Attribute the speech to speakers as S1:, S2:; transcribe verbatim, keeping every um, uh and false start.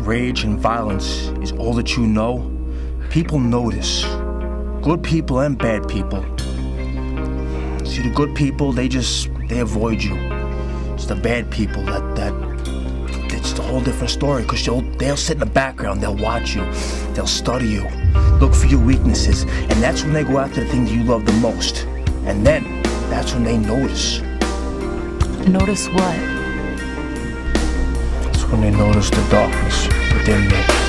S1: rage and violence is all that you know, people notice. Good people and bad people. See, the good people, they just, they avoid you. It's the bad people that, that, it's a whole different story, because they'll, they'll sit in the background, they'll watch you, they'll study you, look for your weaknesses, and that's when they go after the things you love the most. And then, that's when they notice.
S2: Notice what?
S1: That's when they notice the darkness within me.